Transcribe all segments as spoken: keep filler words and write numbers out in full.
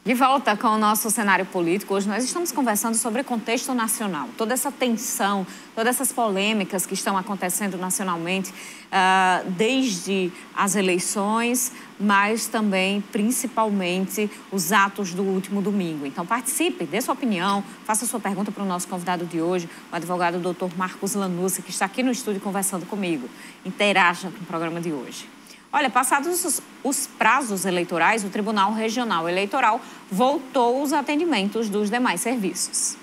De volta com o nosso cenário político, hoje nós estamos conversando sobre contexto nacional. Toda essa tensão, todas essas polêmicas que estão acontecendo nacionalmente, uh, desde as eleições, mas também, principalmente, os atos do último domingo. Então, participe, dê sua opinião, faça sua pergunta para o nosso convidado de hoje, o advogado doutor Marcos Lanusse, que está aqui no estúdio conversando comigo. Interaja com o programa de hoje. Olha, passados os, os prazos eleitorais, o Tribunal Regional Eleitoral voltou os atendimentos dos demais serviços.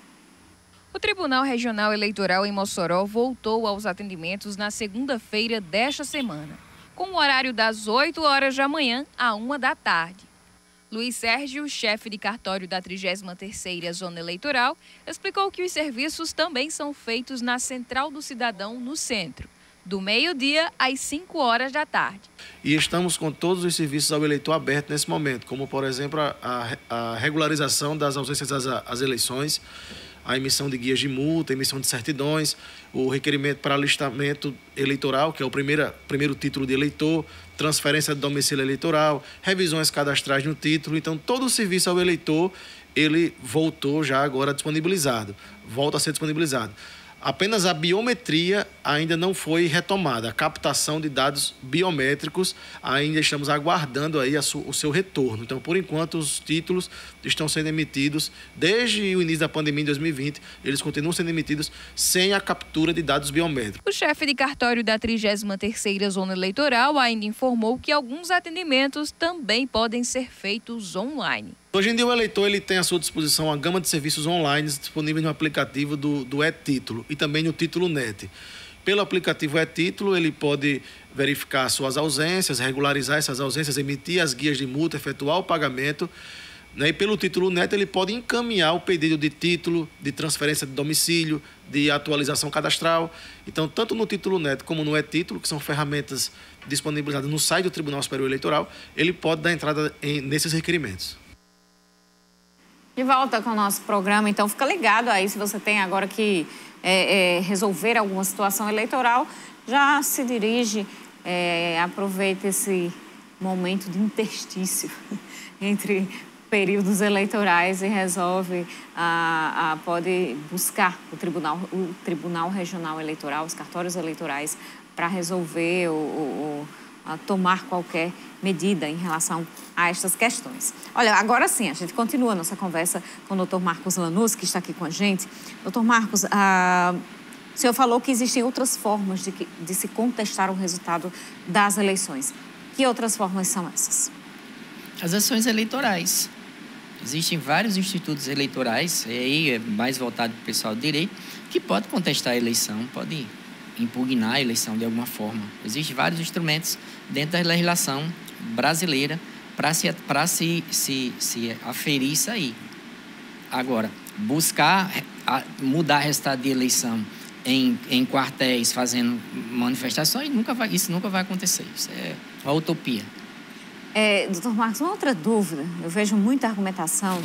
O Tribunal Regional Eleitoral em Mossoró voltou aos atendimentos na segunda-feira desta semana, com o horário das oito horas da manhã à uma da tarde. Luiz Sérgio, chefe de cartório da trigésima terceira Zona Eleitoral, explicou que os serviços também são feitos na Central do Cidadão, no centro, do meio-dia às cinco horas da tarde. E estamos com todos os serviços ao eleitor abertos nesse momento, como, por exemplo, a, a regularização das ausências às, às eleições, a emissão de guias de multa, a emissão de certidões, o requerimento para alistamento eleitoral, que é o primeiro, primeiro título de eleitor, transferência de domicílio eleitoral, revisões cadastrais no título. Então, todo o serviço ao eleitor, ele voltou já agora disponibilizado, volta a ser disponibilizado. Apenas a biometria ainda não foi retomada. A captação de dados biométricos ainda estamos aguardando aí a su, o seu retorno. Então, por enquanto, os títulos estão sendo emitidos desde o início da pandemia em dois mil e vinte. Eles continuam sendo emitidos sem a captura de dados biométricos. O chefe de cartório da trigésima terceira Zona Eleitoral ainda informou que alguns atendimentos também podem ser feitos online. Hoje em dia, o eleitor ele tem à sua disposição uma gama de serviços online disponíveis no aplicativo do, do e-Título e também no Título Net. Pelo aplicativo e-Título, ele pode verificar suas ausências, regularizar essas ausências, emitir as guias de multa, efetuar o pagamento. Né? E pelo Título Net, ele pode encaminhar o pedido de título, de transferência de domicílio, de atualização cadastral. Então, tanto no Título Net como no e-Título, que são ferramentas disponibilizadas no site do Tribunal Superior Eleitoral, ele pode dar entrada em, nesses requerimentos. De volta com o nosso programa, então fica ligado aí se você tem agora que é, é, resolver alguma situação eleitoral, já se dirige, é, aproveita esse momento de interstício entre períodos eleitorais e resolve, a, a, pode buscar o Tribunal, o Tribunal Regional Eleitoral, os cartórios eleitorais, para resolver ou, ou a tomar qualquer medida em relação a estas questões. Olha, agora sim, a gente continua a nossa conversa com o doutor Marcos Lanusse, que está aqui com a gente. doutor Marcos, ah, o senhor falou que existem outras formas de, que, de se contestar o resultado das eleições. Que outras formas são essas? As ações eleitorais. Existem vários institutos eleitorais, e aí é mais voltado para o pessoal do direito, que pode contestar a eleição, pode impugnar a eleição de alguma forma. Existem vários instrumentos dentro da legislação brasileira para se, para se, se, se aferir isso aí. Agora, buscar a, mudar o resultado de eleição em, em quartéis, fazendo manifestações, nunca vai, isso nunca vai acontecer. Isso é uma utopia. É, doutor Marcos, uma outra dúvida. Eu vejo muita argumentação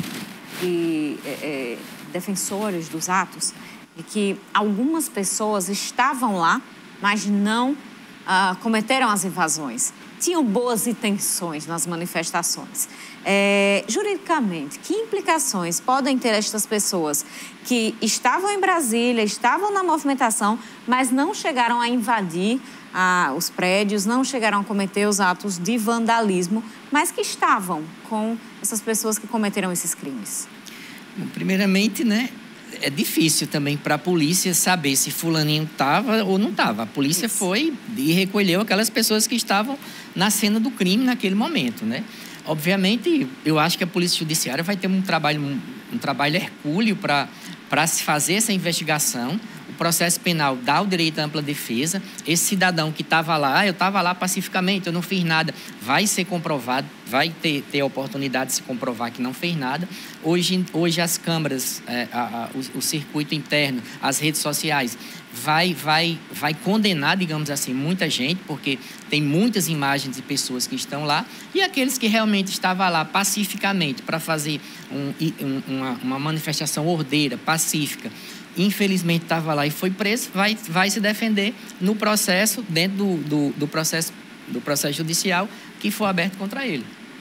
de é, é, defensores dos atos de que algumas pessoas estavam lá, mas não ah, cometeram as invasões. Tinham boas intenções nas manifestações. É, juridicamente, que implicações podem ter estas pessoas que estavam em Brasília, estavam na movimentação, mas não chegaram a invadir ah, os prédios, não chegaram a cometer os atos de vandalismo, mas que estavam com essas pessoas que cometeram esses crimes? Bom, primeiramente, né? É difícil também para a polícia saber se fulaninho estava ou não estava. A polícia Isso. foi e recolheu aquelas pessoas que estavam na cena do crime naquele momento, né? Obviamente, eu acho que a Polícia Judiciária vai ter um trabalho, um, um trabalho hercúleo para para se fazer essa investigação. O processo penal dá o direito à ampla defesa. Esse cidadão que estava lá, eu estava lá pacificamente, eu não fiz nada, vai ser comprovado, vai ter, ter a oportunidade de se comprovar que não fez nada. Hoje, hoje as câmaras, é, a, a, o, o circuito interno, as redes sociais, vai, vai, vai condenar, digamos assim, muita gente, porque tem muitas imagens de pessoas que estão lá, e aqueles que realmente estavam lá pacificamente para fazer um, um, uma, uma manifestação ordeira, pacífica, infelizmente estava lá e foi preso, vai, vai se defender no processo, dentro do, do, do, processo, do processo judicial que for aberto contra ele.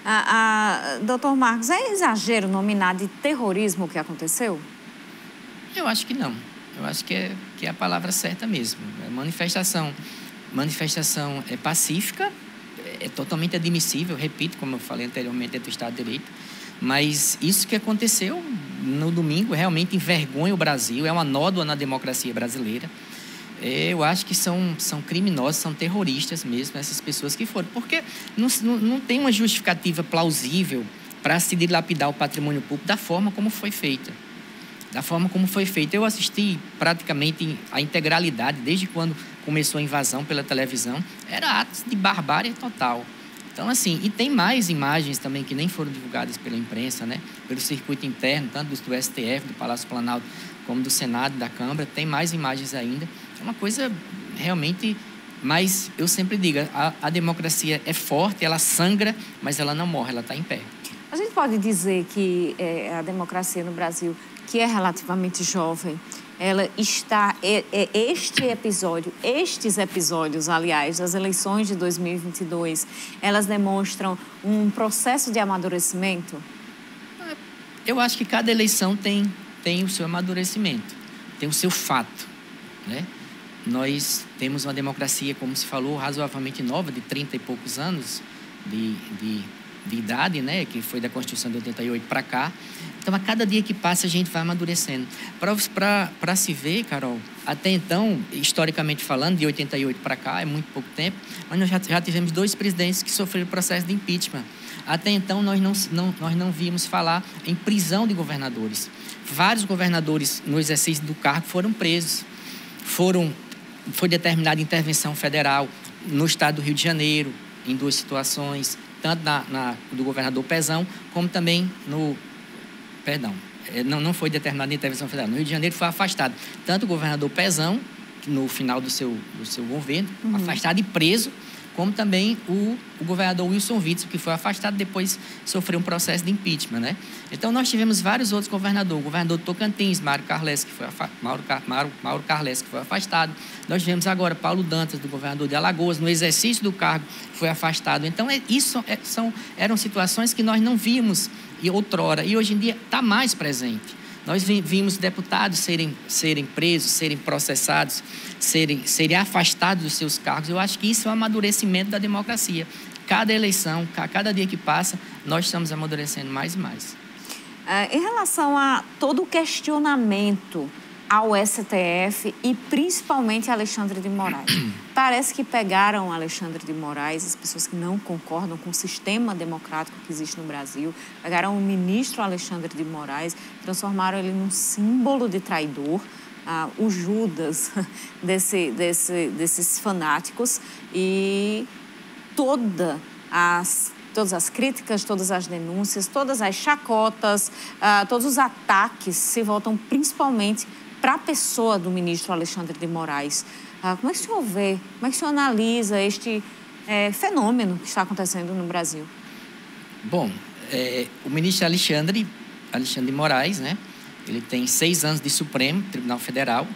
A, a, doutor Marcos, é exagero nominar de terrorismo o que aconteceu? Eu acho que não. Eu acho que é, que é a palavra certa mesmo. A manifestação, manifestação é pacífica, é totalmente admissível, repito, como eu falei anteriormente, é do Estado de Direito, mas isso que aconteceu no domingo realmente envergonha o Brasil, é uma nódoa na democracia brasileira. Eu acho que são, são criminosos, são terroristas mesmo, essas pessoas que foram. Porque não, não, não tem uma justificativa plausível para se dilapidar o patrimônio público da forma como foi feita. Da forma como foi feita. Eu assisti praticamente a integralidade, desde quando começou a invasão pela televisão. Era atos de barbárie total. Então, assim, e tem mais imagens também que nem foram divulgadas pela imprensa, né? Pelo circuito interno, tanto do S T F, do Palácio Planalto, como do Senado, da Câmara. Tem mais imagens ainda. É uma coisa realmente... Mas eu sempre digo, a, a democracia é forte, ela sangra, mas ela não morre, ela está em pé. A gente pode dizer que é, a democracia no Brasil, que é relativamente jovem, ela está... É, é este episódio, estes episódios, aliás, das eleições de dois mil e vinte e dois, elas demonstram um processo de amadurecimento? Eu acho que cada eleição tem, tem o seu amadurecimento, tem o seu fato, né? Nós temos uma democracia, como se falou, razoavelmente nova, de trinta e poucos anos de, de, de idade, né? Que foi da Constituição de oitenta e oito para cá. Então, a cada dia que passa, a gente vai amadurecendo. Para se ver, Carol, até então, historicamente falando, de oitenta e oito para cá, é muito pouco tempo, mas nós já, já tivemos dois presidentes que sofreram processo de impeachment. Até então, nós não, não, nós não víamos falar em prisão de governadores. Vários governadores, no exercício do cargo, foram presos. Foram... Foi determinada intervenção federal no estado do Rio de Janeiro, em duas situações, tanto na, na do governador Pezão, como também no... Perdão, não, não foi determinada intervenção federal. No Rio de Janeiro foi afastado tanto o governador Pezão, no final do seu, do seu governo, uhum. afastado e preso, como também o, o governador Wilson Witzel, que foi afastado depois sofreu um processo de impeachment, né? Então, nós tivemos vários outros governadores. O governador Tocantins, Mauro Carles, que foi, afa... Mauro, Car... Mauro... Mauro Carles, que foi afastado. Nós tivemos agora Paulo Dantas, do governador de Alagoas, no exercício do cargo, foi afastado. Então, é, isso é, são, eram situações que nós não vimos e outrora, e hoje em dia está mais presente. Nós vimos deputados serem, serem presos, serem processados, serem, serem afastados dos seus cargos. Eu acho que isso é um amadurecimento da democracia. Cada eleição, cada dia que passa, nós estamos amadurecendo mais e mais. É, em relação a todo o questionamento ao S T F e principalmente a Alexandre de Moraes, parece que pegaram Alexandre de Moraes, as pessoas que não concordam com o sistema democrático que existe no Brasil, pegaram o ministro Alexandre de Moraes, transformaram ele num símbolo de traidor, ah, o Judas desse, desse, desses fanáticos, e toda as, todas as críticas, todas as denúncias, todas as chacotas, ah, todos os ataques se voltam principalmente para a pessoa do ministro Alexandre de Moraes. Ah, como é que o senhor vê, como é que o senhor analisa este é, fenômeno que está acontecendo no Brasil? Bom, é, o ministro Alexandre, Alexandre de Moraes, né, ele tem seis anos de Supremo Tribunal Federal.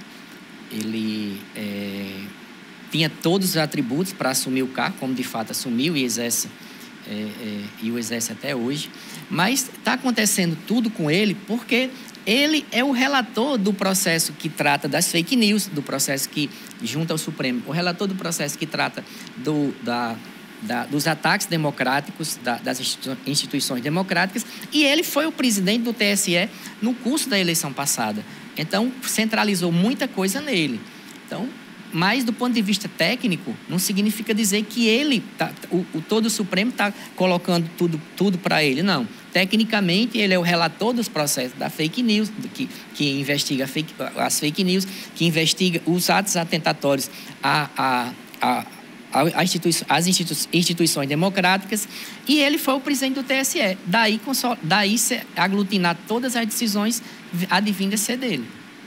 Ele é, tinha todos os atributos para assumir o cargo, como de fato assumiu e exerce, é, é, e o exerce até hoje. Mas está acontecendo tudo com ele porque ele é o relator do processo que trata das fake news, do processo que junta ao Supremo, o relator do processo que trata do, da, da, dos ataques democráticos, da, das instituições democráticas, e ele foi o presidente do T S E no curso da eleição passada. Então, centralizou muita coisa nele. Então, mas, do ponto de vista técnico, não significa dizer que ele, tá, o, o todo o Supremo está colocando tudo, tudo para ele, não. Tecnicamente, ele é o relator dos processos da fake news, que, que investiga fake, as fake news, que investiga os atos atentatórios a, a, a, a institui às institui instituições democráticas, e ele foi o presidente do T S E. Daí, daí aglutinar todas as decisões advindas ser dele.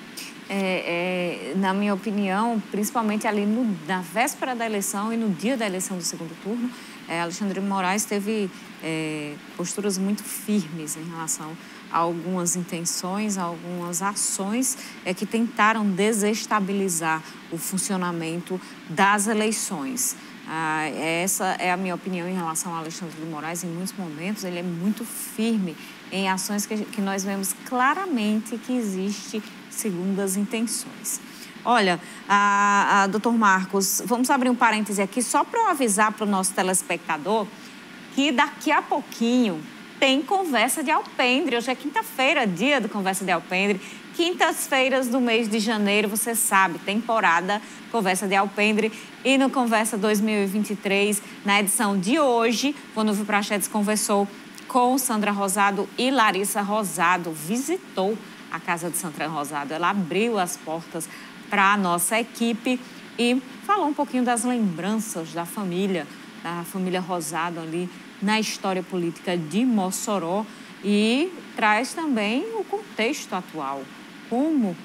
É, é, na minha opinião, principalmente ali no, na véspera da eleição e no dia da eleição do segundo turno, é, Alexandre de Moraes teve é, posturas muito firmes em relação a algumas intenções, a algumas ações é, que tentaram desestabilizar o funcionamento das eleições. Ah, essa é a minha opinião em relação ao Alexandre de Moraes. Em muitos momentos, ele é muito firme em ações que, que nós vemos claramente que existe segundas intenções. Olha, a, a, doutor Marcos, vamos abrir um parêntese aqui só para eu avisar para o nosso telespectador que daqui a pouquinho tem Conversa de Alpendre. Hoje é quinta-feira, dia do Conversa de Alpendre. Quintas-feiras do mês de janeiro, você sabe, temporada Conversa de Alpendre. E no Conversa dois mil e vinte e três, na edição de hoje, quando o Prachedes conversou com Sandra Rosado e Larissa Rosado, visitou a casa de Sandra Rosado. Ela abriu as portas para a nossa equipe e falou um pouquinho das lembranças da família, da família Rosado ali na história política de Mossoró e traz também o contexto atual, como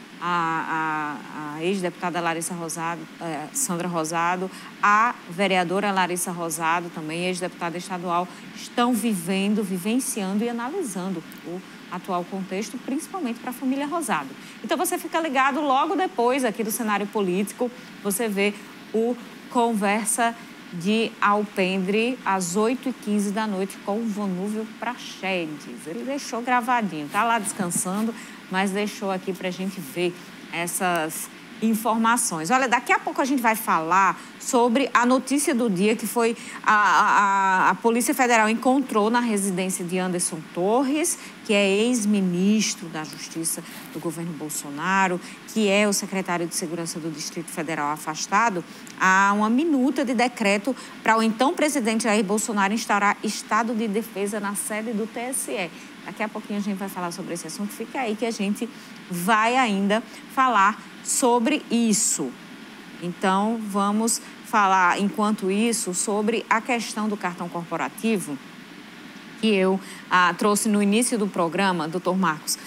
a, a, a ex-deputada Larissa Rosado, eh, Sandra Rosado, a vereadora Larissa Rosado, também ex-deputada estadual, estão vivendo, vivenciando e analisando o atual contexto, principalmente para a família Rosado. Então, você fica ligado logo depois aqui do cenário político, você vê o Conversa de Alpendre, às oito e quinze da noite, com o Vanúvio Prachedes. Ele deixou gravadinho, está lá descansando, mas deixou aqui para a gente ver essas informações. Olha, daqui a pouco a gente vai falar sobre a notícia do dia que foi a, a, a Polícia Federal encontrou na residência de Anderson Torres, que é ex-ministro da Justiça do governo Bolsonaro, que é o secretário de Segurança do Distrito Federal afastado, há uma minuta de decreto para o então presidente Jair Bolsonaro instaurar estado de defesa na sede do T S E. Daqui a pouquinho a gente vai falar sobre esse assunto. Fica aí que a gente vai ainda falar sobre isso. Então, vamos falar, enquanto isso, sobre a questão do cartão corporativo que eu ah, trouxe no início do programa, doutor Marcos.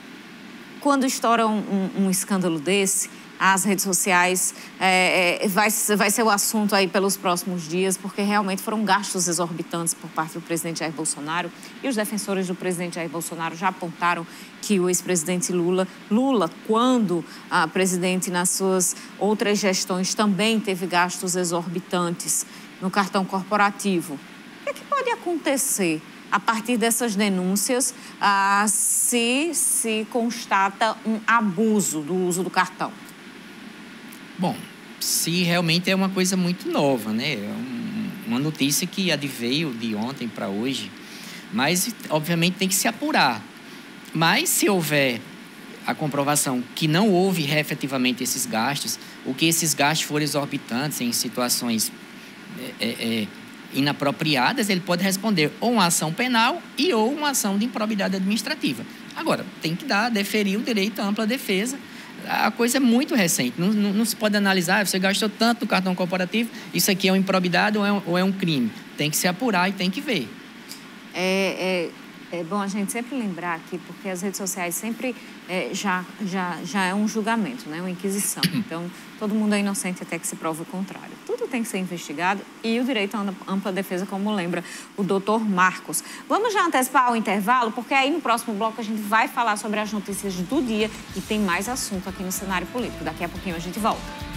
Quando estoura um, um, um escândalo desse, as redes sociais é, é, vai, vai ser o assunto aí pelos próximos dias, porque realmente foram gastos exorbitantes por parte do presidente Jair Bolsonaro e os defensores do presidente Jair Bolsonaro já apontaram que o ex-presidente Lula, Lula, quando a presidente nas suas outras gestões também teve gastos exorbitantes no cartão corporativo. O que, é que pode acontecer a partir dessas denúncias ah, se se constata um abuso do uso do cartão? Bom, se realmente é uma coisa muito nova, né? É uma notícia que adveio de ontem para hoje, mas, obviamente, tem que se apurar. Mas, se houver a comprovação que não houve efetivamente esses gastos, ou que esses gastos foram exorbitantes em situações é, é, inapropriadas, ele pode responder ou uma ação penal e ou uma ação de improbidade administrativa. Agora, tem que dar, deferir o direito à ampla defesa. A coisa é muito recente, não, não, não se pode analisar, você gastou tanto no cartão corporativo, isso aqui é uma improbidade ou é um, ou é um crime. Tem que se apurar e tem que ver. É, é, é bom a gente sempre lembrar aqui, porque as redes sociais sempre é, já, já, já é um julgamento, né? Uma inquisição. Então, todo mundo é inocente até que se prove o contrário. Tudo tem que ser investigado e o direito à ampla defesa, como lembra o doutor Marcos. Vamos já antecipar o intervalo, porque aí no próximo bloco a gente vai falar sobre as notícias do dia e tem mais assunto aqui no cenário político. Daqui a pouquinho a gente volta.